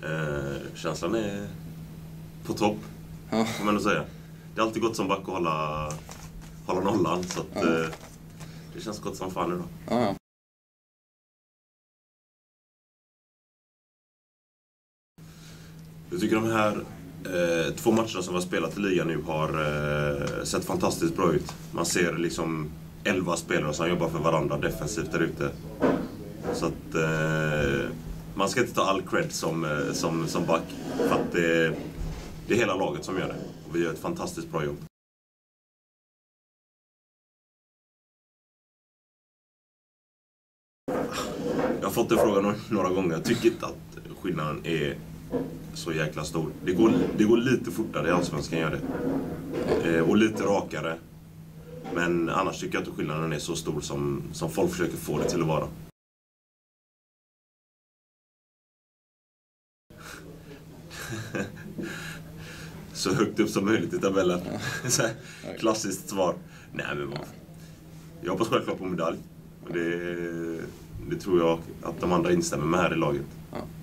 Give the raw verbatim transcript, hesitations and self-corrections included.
Eh, känslan är på topp, ja. får man nog säga. Det är alltid gott som back att hålla, hålla nollan, så att, Ja. eh, det känns gott som fan nu då. Ja, ja. Jag tycker de här eh, två matcherna som vi har spelat i ligan nu har eh, sett fantastiskt bra ut. Man ser liksom elva spelare som jobbar för varandra defensivt där ute. Så att eh, man ska inte ta all cred som, eh, som, som back. För att det, det är hela laget som gör det. Och vi gör ett fantastiskt bra jobb. Jag har fått den frågan några gånger. Jag tycker inte att skillnaden är så jäkla stor. Det går, det går lite fortare i Allsvenskan, gör det. Eh, och lite rakare. Men annars tycker jag inte skillnaden är så stor som, som folk försöker få det till att vara. Så högt upp som möjligt i tabellen. Så här, klassiskt svar. Nej, men vad? Jag hoppas självklart på medalj. Det, det tror jag att de andra instämmer med här i laget. Ja.